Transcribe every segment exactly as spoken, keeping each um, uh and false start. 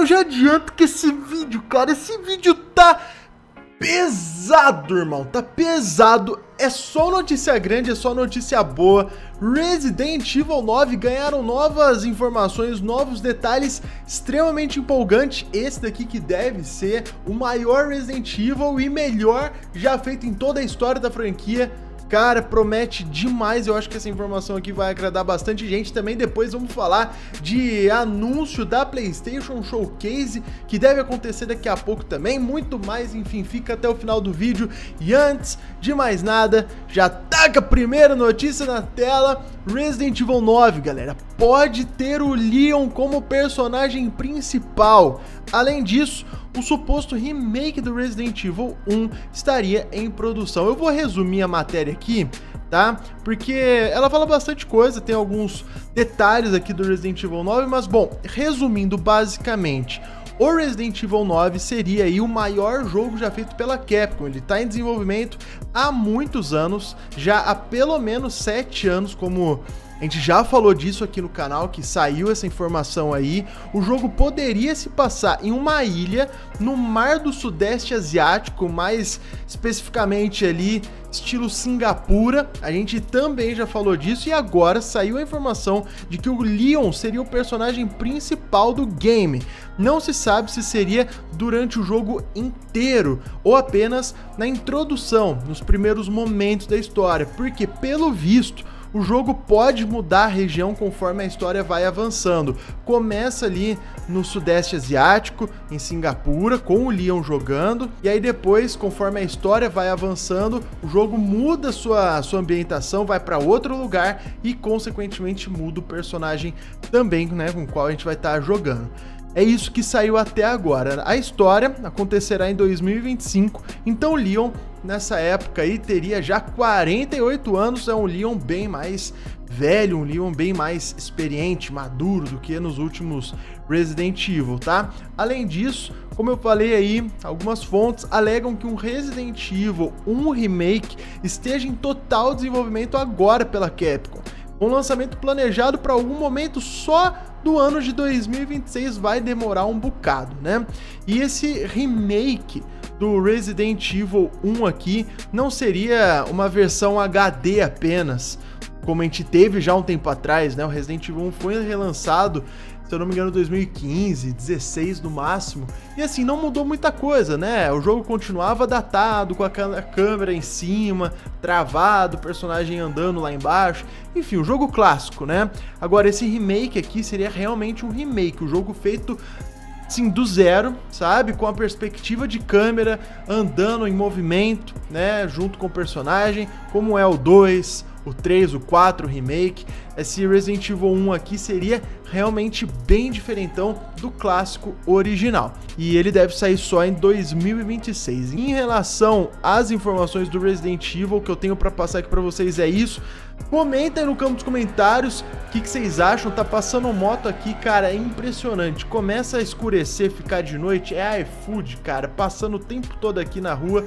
eu já adianto que esse vídeo, cara, esse vídeo tá pesado, irmão, tá pesado. É só notícia grande, é só notícia boa. Resident Evil nove ganharam novas informações, novos detalhes, extremamente empolgante. Esse daqui que deve ser o maior Resident Evil e melhor já feito em toda a história da franquia. Cara, promete demais, eu acho que essa informação aqui vai agradar bastante gente. Também depois vamos falar de anúncio da PlayStation Showcase, que deve acontecer daqui a pouco também, muito mais, enfim, fica até o final do vídeo. E antes de mais nada, já taca a primeira notícia na tela. Resident Evil nove, galera, pode ter o Leon como personagem principal. Além disso, o suposto remake do Resident Evil um estaria em produção. Eu vou resumir a matéria aqui, tá? Porque ela fala bastante coisa, tem alguns detalhes aqui do Resident Evil nove, mas bom, resumindo basicamente, o Resident Evil nove seria aí o maior jogo já feito pela Capcom. Ele está em desenvolvimento há muitos anos, já há pelo menos sete anos, como a gente já falou disso aqui no canal, que saiu essa informação aí. O jogo poderia se passar em uma ilha no Mar do Sudeste Asiático, mais especificamente ali, estilo Singapura. A gente também já falou disso e agora saiu a informação de que o Leon seria o personagem principal do game. Não se sabe se seria durante o jogo inteiro ou apenas na introdução, nos primeiros momentos da história, porque pelo visto o jogo pode mudar a região conforme a história vai avançando. Começa ali no Sudeste Asiático, em Singapura, com o Leon jogando, e aí depois, conforme a história vai avançando, o jogo muda sua, sua ambientação, vai para outro lugar e, consequentemente, muda o personagem também, né, com o qual a gente vai estar jogando. É isso que saiu até agora. A história acontecerá em dois mil e vinte e cinco, então o Leon nessa época aí teria já quarenta e oito anos, é um Leon bem mais velho, um Leon bem mais experiente, maduro do que nos últimos Resident Evil, tá? Além disso, como eu falei aí, algumas fontes alegam que um Resident Evil um Remake esteja em total desenvolvimento agora pela Capcom. Um lançamento planejado para algum momento só do ano de dois mil e vinte e seis, vai demorar um bocado, né? E esse remake do Resident Evil um aqui não seria uma versão H D apenas, como a gente teve já um tempo atrás, né? O Resident Evil um foi relançado, se eu não me engano, dois mil e quinze, dezesseis no máximo, e assim, não mudou muita coisa, né? O jogo continuava datado, com a câmera em cima, travado, o personagem andando lá embaixo, enfim, o jogo clássico, né? Agora, esse remake aqui seria realmente um remake, o jogo feito, sim, do zero, sabe? Com a perspectiva de câmera, andando em movimento, né? Junto com o personagem, como é o dois, o três, o quatro, o remake. Esse Resident Evil um aqui seria realmente bem diferentão do clássico original. E ele deve sair só em dois mil e vinte e seis. Em relação às informações do Resident Evil que eu tenho para passar aqui para vocês é isso. Comenta aí no campo dos comentários o que, que vocês acham. Tá passando moto aqui, cara, é impressionante. Começa a escurecer, ficar de noite, é iFood, cara, passando o tempo todo aqui na rua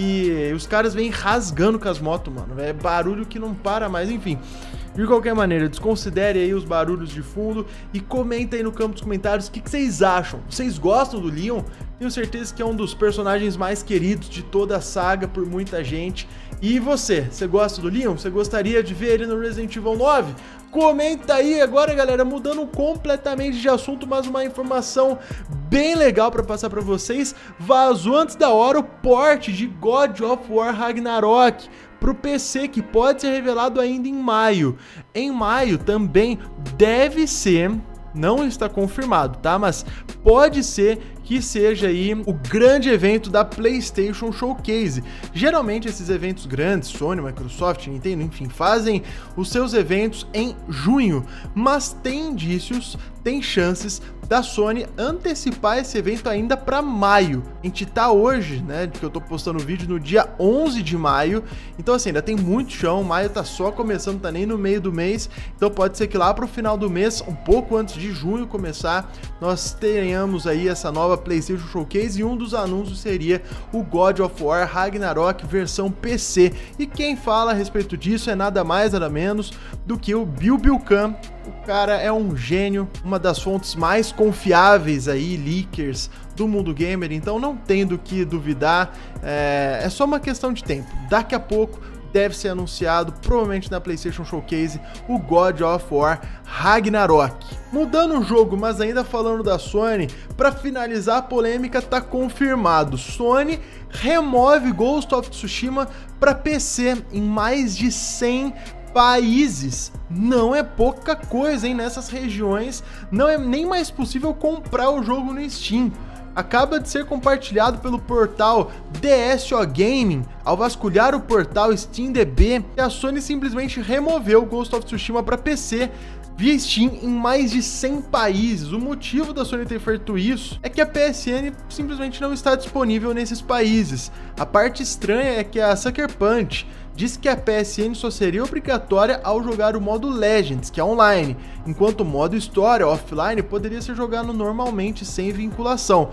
e os caras vêm rasgando com as motos, mano. É barulho que não para mais, enfim. De qualquer maneira, desconsidere aí os barulhos de fundo e comenta aí no campo dos comentários o que, que vocês acham. Vocês gostam do Leon? Tenho certeza que é um dos personagens mais queridos de toda a saga por muita gente. E você, você gosta do Leon? Você gostaria de ver ele no Resident Evil nove? Comenta aí. Agora, galera, mudando completamente de assunto, mas uma informação bem legal para passar para vocês. Vazou antes da hora o port de God of War Ragnarok para o P C, que pode ser revelado ainda em maio. Em maio também deve ser, não está confirmado, tá? Mas pode ser que seja aí o grande evento da PlayStation Showcase. Geralmente esses eventos grandes, Sony, Microsoft, Nintendo, enfim, fazem os seus eventos em junho, mas tem indícios, tem chances da Sony antecipar esse evento ainda para maio. A gente tá hoje, né, que eu tô postando o vídeo no dia onze de maio, então assim, ainda tem muito chão, maio tá só começando, tá nem no meio do mês, então pode ser que lá pro final do mês, um pouco antes de junho começar, nós tenhamos aí essa nova PlayStation Showcase e um dos anúncios seria o God of War Ragnarok versão P C. E quem fala a respeito disso é nada mais, nada menos do que o Bill Bullcamp. O cara é um gênio, uma das fontes mais confiáveis aí, leakers do mundo gamer, então não tem do que duvidar, é, é só uma questão de tempo. Daqui a pouco deve ser anunciado, provavelmente na PlayStation Showcase, o God of War Ragnarok. Mudando o jogo, mas ainda falando da Sony, para finalizar a polêmica, tá confirmado. Sony remove Ghost of Tsushima para P C em mais de cem países. Não é pouca coisa, hein? Nessas regiões não é nem mais possível comprar o jogo no Steam. Acaba de ser compartilhado pelo portal D S O Gaming. Ao vasculhar o portal SteamDB, a Sony simplesmente removeu Ghost of Tsushima para P C via Steam em mais de cem países. O motivo da Sony ter feito isso é que a P S N simplesmente não está disponível nesses países. A parte estranha é que a Sucker Punch diz que a P S N só seria obrigatória ao jogar o modo Legends, que é online, enquanto o modo História, offline, poderia ser jogado normalmente sem vinculação.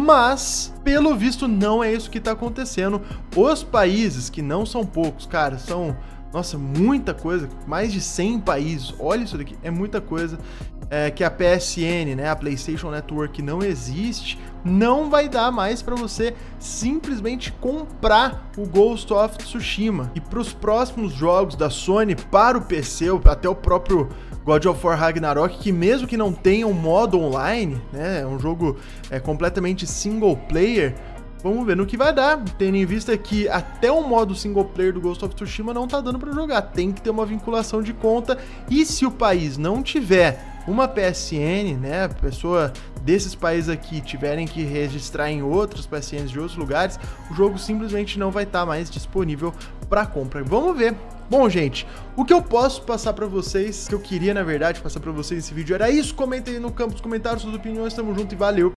Mas, pelo visto, não é isso que está acontecendo. Os países, que não são poucos, cara, são, nossa, muita coisa, mais de cem países, olha isso daqui, é muita coisa, é, que a P S N, né, a PlayStation Network não existe, não vai dar mais para você simplesmente comprar o Ghost of Tsushima. E para os próximos jogos da Sony para o P C, até o próprio God of War Ragnarok, que mesmo que não tenha um modo online, né, é um jogo é, completamente single player, vamos ver no que vai dar, tendo em vista que até o modo single player do Ghost of Tsushima não tá dando para jogar, tem que ter uma vinculação de conta, e se o país não tiver uma P S N, né, pessoa desses países aqui tiverem que registrar em outros P S Ns de outros lugares, o jogo simplesmente não vai estar mais disponível para compra. Vamos ver. Bom, gente, o que eu posso passar para vocês, que eu queria, na verdade, passar para vocês nesse vídeo era isso. Comentem aí no campo dos comentários suas opiniões, tamo junto e valeu!